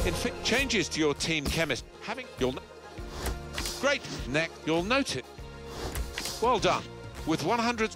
changes to your team chemistry. Great neck, you'll note it. Well done. With 100.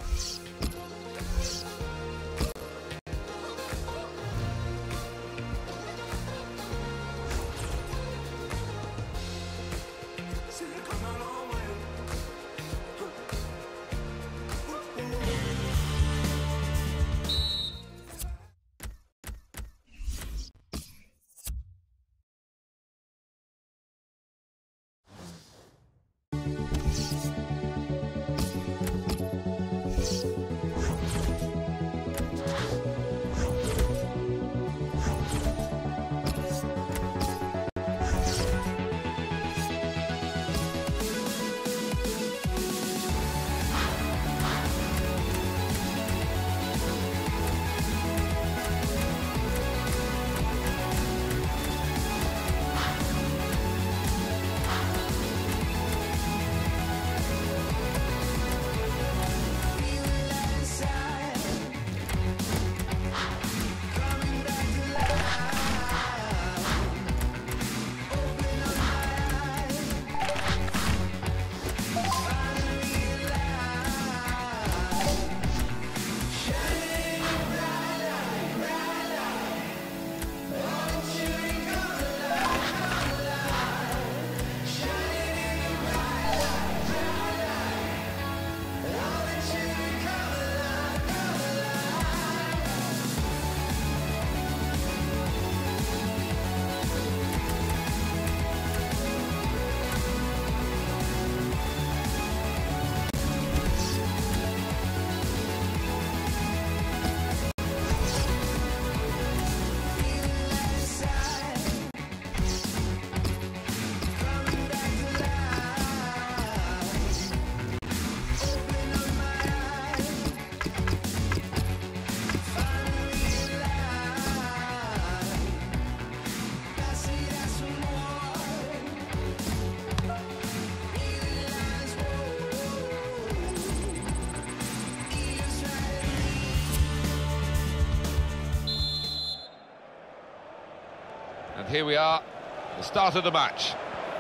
And here we are, the start of the match.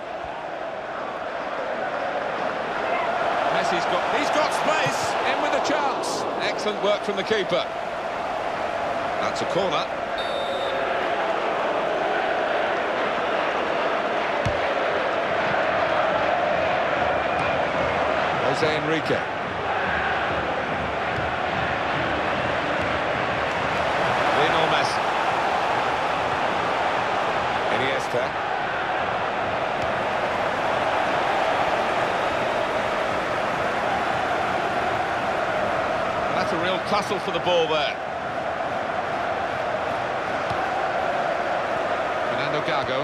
He's got space, in with a chance. Excellent work from the keeper. That's a corner. Jose Enrique. Lionel Messi. Iniesta. That's a real tussle for the ball there. Fernando Gago.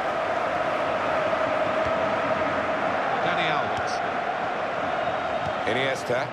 Dani Alves. Iniesta.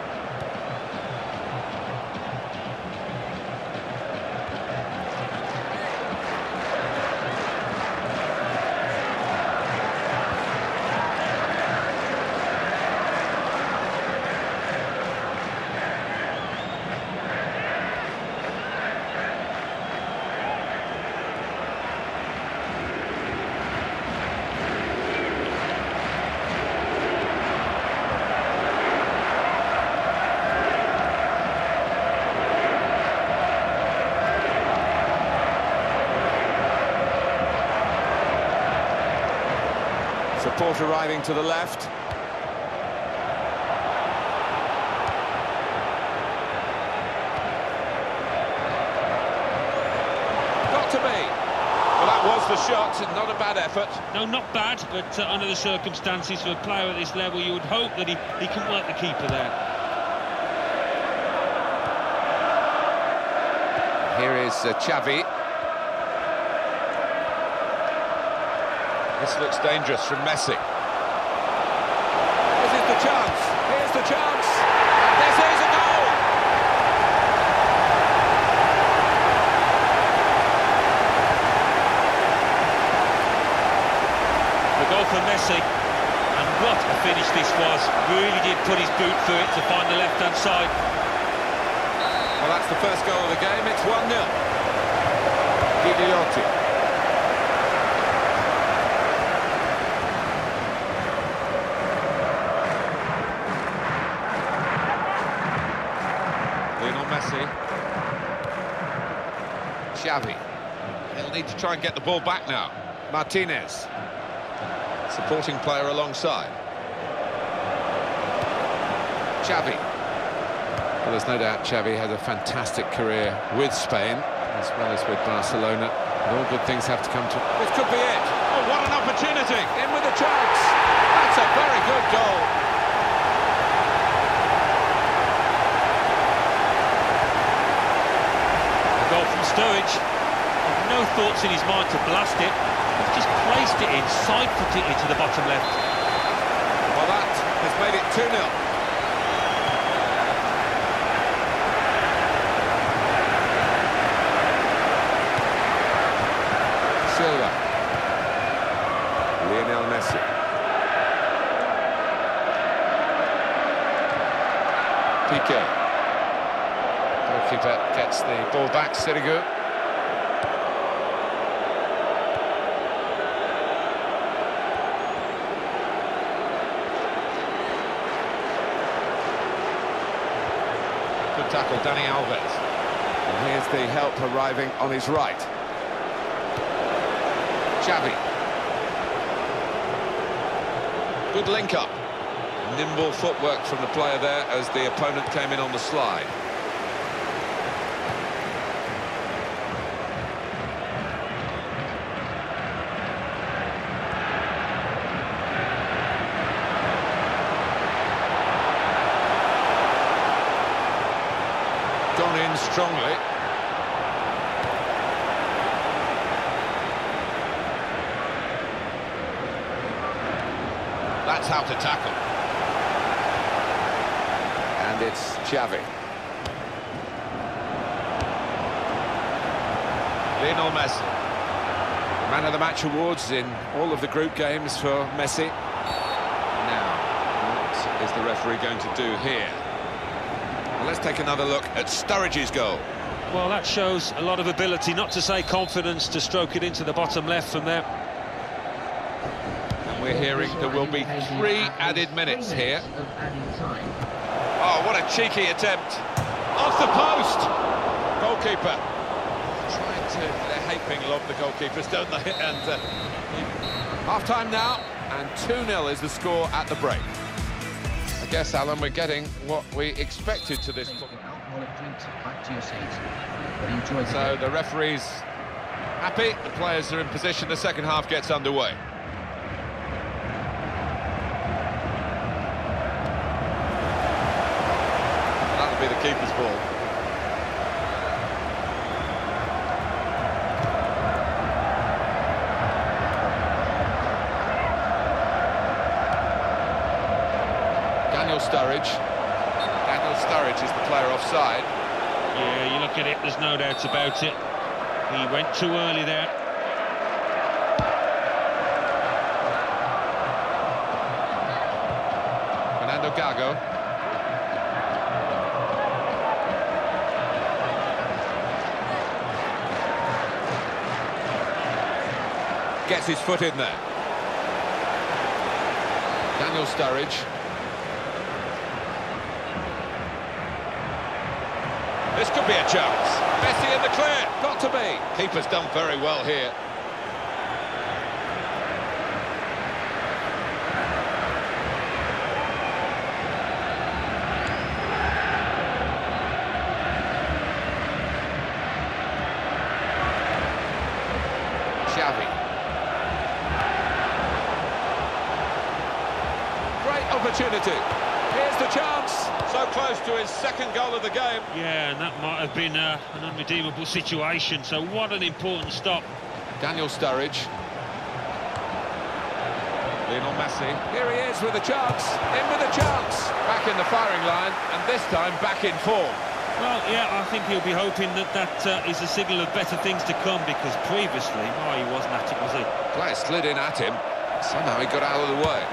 Support arriving to the left. Got to be. Well, that was the shot, not a bad effort. No, not bad, but under the circumstances for a player at this level, you would hope that he can work the keeper there. Here is Xavi. This looks dangerous from Messi. This is the chance. Here's the chance. This is a goal. The goal for Messi. And what a finish this was. Really did put his boot through it to find the left-hand side. Well, that's the first goal of the game. It's 1-0. Guideotti. Messi. Xavi. He'll need to try and get the ball back now. Martinez. Supporting player alongside. Xavi. Well, there's no doubt Xavi had a fantastic career with Spain, as well as with Barcelona. And all good things have to come to... This could be it. Oh, what an opportunity. In with a chance. That's a very good goal. A goal from Sturridge. With no thoughts in his mind to blast it. He's just placed it in, side-footed it to the bottom left. Well, that has made it 2-0. Silva. Lionel Messi. Piqué. Goalkeeper gets the ball back, Sirigu. Good tackle, Dani Alves. And here's the help arriving on his right. Xavi. Good link-up. Nimble footwork from the player there as the opponent came in on the slide. Gone in strongly. That's how to tackle. And it's Xavi. Lionel Messi. Man of the Match awards in all of the group games for Messi. Now, what is the referee going to do here? Well, let's take another look at Sturridge's goal. Well, that shows a lot of ability, not to say confidence, to stroke it into the bottom left from there. We're hearing there will be 3 added minutes here. Oh, what a cheeky attempt. Off the post! Goalkeeper. They hate being lobbed, the goalkeepers, don't they? And Half-time now, and 2-0 is the score at the break. I guess, Alan, we're getting what we expected to this point. So the referee's happy, the players are in position, the second half gets underway. Be the keeper's ball. Daniel Sturridge. Daniel Sturridge is the player offside. Yeah, you look at it, there's no doubt about it. He went too early there. Fernando Gago. Gets his foot in there. Daniel Sturridge. This could be a chance. Messi in the clear. Got to be. Keeper's done very well here. Xavi. Opportunity. Here's the chance. So close to his second goal of the game. Yeah, and that might have been an unredeemable situation. So what an important stop. Daniel Sturridge. Lionel Messi. Here he is with a chance. In with a chance. Back in the firing line, and this time back in form. Well, yeah, I think he'll be hoping that is a signal of better things to come, because previously, he wasn't at it, was he? Player slid in at him. Somehow he got out of the way.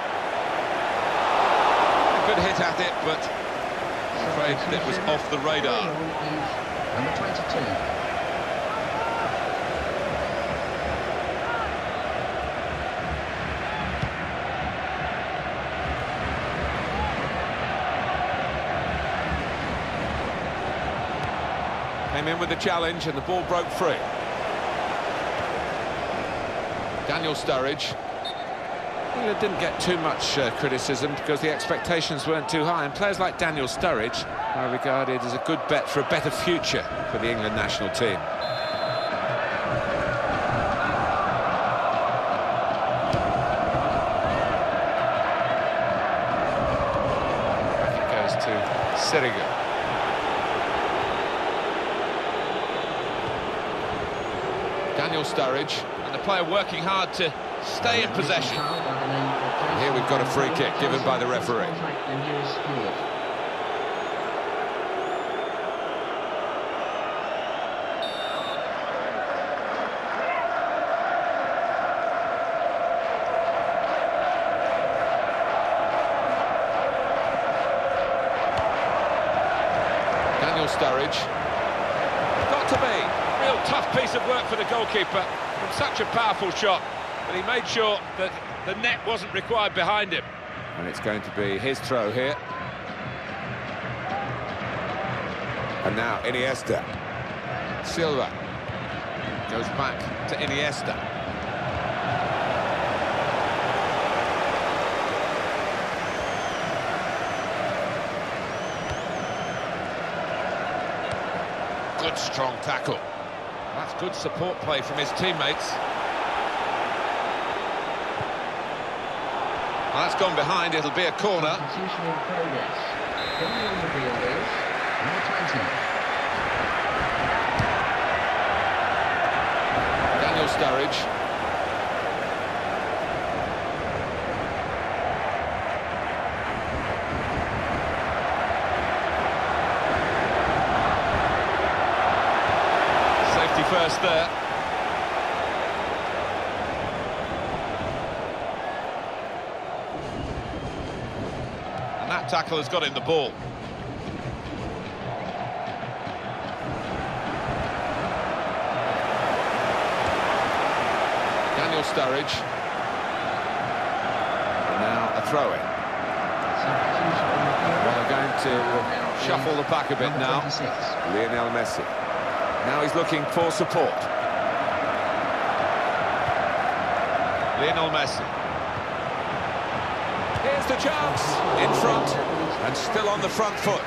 Good hit at it, but I'm afraid it was off the radar. Number 22. Came in with the challenge and the ball broke free. Daniel Sturridge. England didn't get too much criticism because the expectations weren't too high, and players like Daniel Sturridge are regarded as a good bet for a better future for the England national team. It goes to Sirigu. Daniel Sturridge, and the player working hard to stay in possession. And here we've got a free kick given by the referee. Daniel Sturridge. Got to be. Real tough piece of work for the goalkeeper from such a powerful shot, but he made sure that the net wasn't required behind him. And it's going to be his throw here. And now Iniesta. Silva goes back to Iniesta. Good strong tackle. That's good support play from his teammates. Well, that's gone behind, it'll be a corner. Substitution in progress. Coming on the field is number 20. Daniel Sturridge. Safety first there. And that tackle has got him the ball. Daniel Sturridge. And now a throw-in. Well, they're going to shuffle the pack a bit now. Lionel Messi. Now he's looking for support. Lionel Messi. Here's the chance. In front and still on the front foot.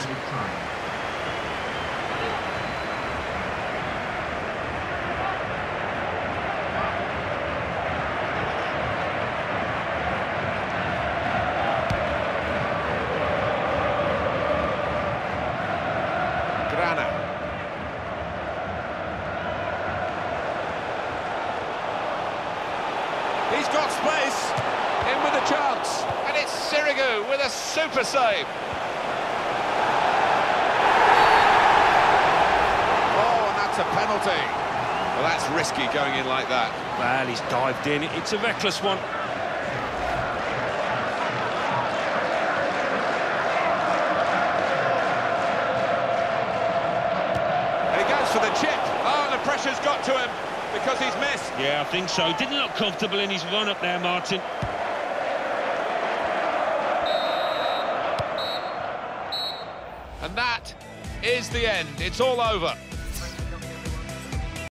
Grana. He's got space, in with a chance, and it's Sirigu with a super save. Oh, and that's a penalty. Well, that's risky going in like that. Well, he's dived in. It's a reckless one. And he goes for the chip. Oh, and the pressure's got to him because he's missed. Yeah, I think so. Didn't look comfortable in his run up there, Martin. And that is the end. It's all over.